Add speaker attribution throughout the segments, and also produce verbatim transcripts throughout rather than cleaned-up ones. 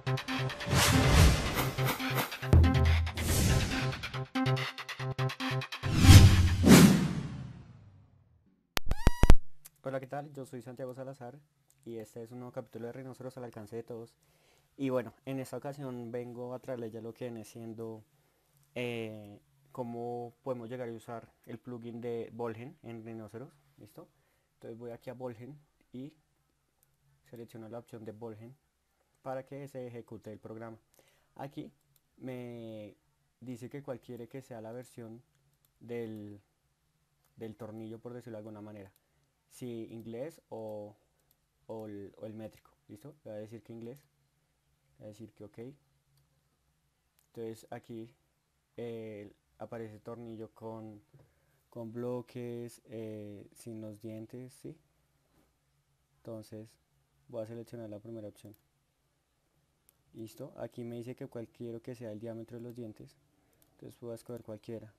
Speaker 1: Hola, ¿qué tal? Yo soy Santiago Salazar y este es un nuevo capítulo de Rinoceros al alcance de todos. Y bueno, en esta ocasión vengo a traerles ya lo que viene siendo eh, cómo podemos llegar a usar el plugin de Bolgen en Rhinoceros. ¿Listo? Entonces voy aquí a Bolgen y selecciono la opción de Bolgen para que se ejecute el programa. Aquí me dice que cuál quiere que sea la versión del, del tornillo, por decirlo de alguna manera. Si inglés o, o, el, o el métrico. ¿Listo? Le voy a decir que inglés. Le voy a decir que ok. Entonces aquí eh, aparece tornillo con, con bloques, eh, sin los dientes, ¿sí? Entonces voy a seleccionar la primera opción. Listo, aquí me dice que cuál quiero que sea el diámetro de los dientes. Entonces voy a escoger cualquiera.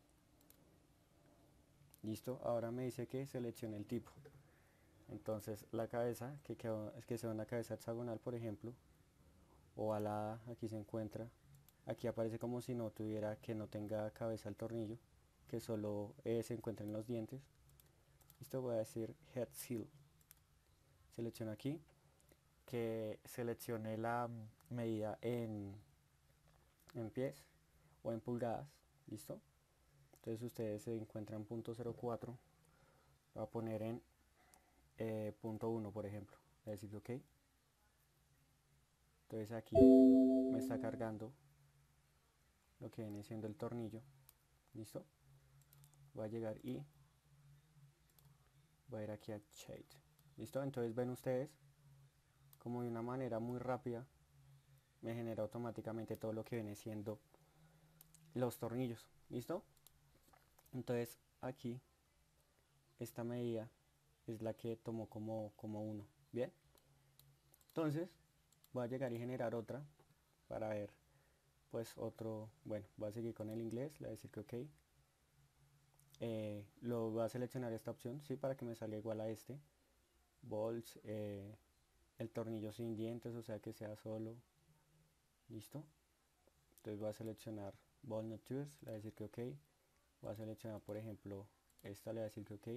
Speaker 1: Listo, ahora me dice que seleccione el tipo. Entonces la cabeza, que, quedó, es que sea una cabeza hexagonal, por ejemplo, o alada, aquí se encuentra. Aquí aparece como si no tuviera, que no tenga cabeza el tornillo, que solo eh, se encuentra en los dientes. Esto voy a decir Head Seal. Selecciono aquí, que seleccione la medida en, en pies o en pulgadas. ¿Listo? Entonces ustedes se encuentran punto cero cuatro. Voy a poner en eh, punto uno, por ejemplo. Voy a decir ok. Entonces aquí me está cargando lo que viene siendo el tornillo. ¿Listo? Voy a llegar y voy a ir aquí a Shade. ¿Listo? Entonces ven ustedes como de una manera muy rápida me genera automáticamente todo lo que viene siendo los tornillos. ¿Listo? Entonces aquí esta medida es la que tomó como, como uno. Bien. Entonces voy a llegar y generar otra para ver pues otro. Bueno, voy a seguir con el inglés. Le voy a decir que ok. Eh, lo voy a seleccionar esta opción, sí, para que me salga igual a este. Bolts, eh, el tornillo sin dientes, o sea que sea solo. Listo. Entonces voy a seleccionar Ball Not Choose, le voy a decir que ok. Voy a seleccionar por ejemplo esta, le voy a decir que ok.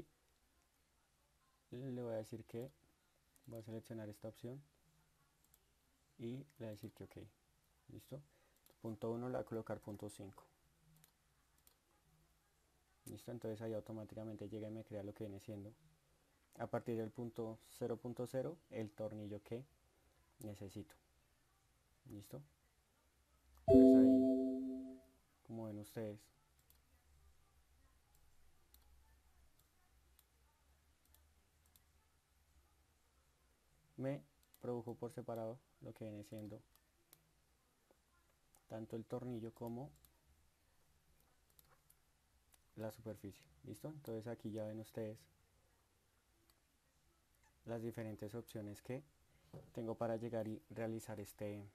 Speaker 1: Le voy a decir que voy a seleccionar esta opción y le voy a decir que ok. Listo. Punto uno le voy a colocar punto cinco. Listo, entonces ahí automáticamente llega y me crea lo que viene siendo a partir del punto cero punto cero el tornillo que necesito. Listo. Entonces ahí, como ven ustedes, me produjo por separado lo que viene siendo tanto el tornillo como la superficie. ¿Listo? Entonces aquí ya ven ustedes las diferentes opciones que tengo para llegar y realizar este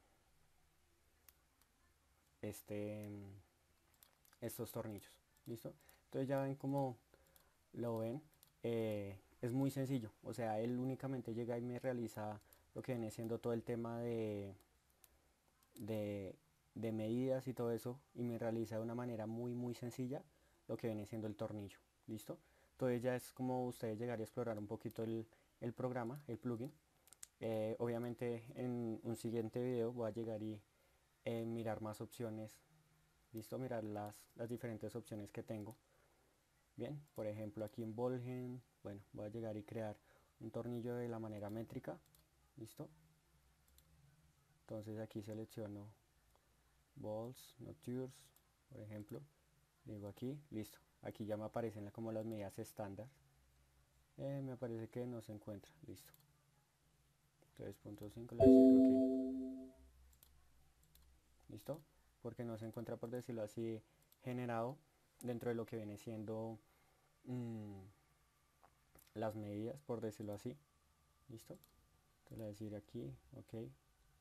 Speaker 1: este estos tornillos. ¿Listo? Entonces ya ven como lo ven, eh, es muy sencillo. O sea, él únicamente llega y me realiza lo que viene siendo todo el tema de de, de medidas y todo eso, y me realiza de una manera muy muy sencilla lo que viene siendo el tornillo. ¿Listo? Entonces ya es como ustedes llegar a explorar un poquito el, el programa, el plugin. Eh, obviamente en un siguiente video voy a llegar y eh, mirar más opciones. ¿Listo? Mirar las, las diferentes opciones que tengo. Bien, por ejemplo aquí en Bolgen, bueno, voy a llegar y crear un tornillo de la manera métrica. ¿Listo? Entonces aquí selecciono balls, not yours, por ejemplo. Digo aquí, listo. Aquí ya me aparecen como las medidas estándar. Eh, me parece que no se encuentra, listo. tres punto cinco, le voy a decir que ok. ¿Listo? Porque no se encuentra, por decirlo así, generado dentro de lo que viene siendo mmm, las medidas, por decirlo así. ¿Listo? Entonces le voy a decir aquí, ok. Le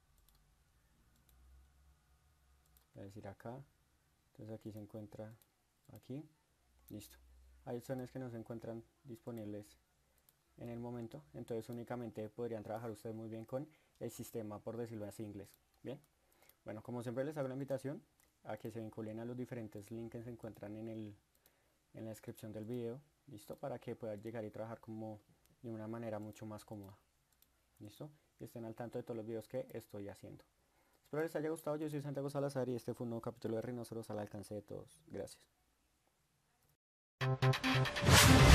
Speaker 1: voy a decir acá. Entonces aquí se encuentra aquí. Listo. Hay opciones que no se encuentran disponibles en el momento. Entonces únicamente podrían trabajar ustedes muy bien con el sistema, por decirlo así, inglés. Bien. Bueno, como siempre les hago la invitación a que se vinculen a los diferentes links que se encuentran en el, en la descripción del video, ¿listo? Para que puedan llegar y trabajar como de una manera mucho más cómoda, ¿listo? Y estén al tanto de todos los videos que estoy haciendo. Espero les haya gustado. Yo soy Santiago Salazar y este fue un nuevo capítulo de Rinoceros al alcance de todos. Gracias.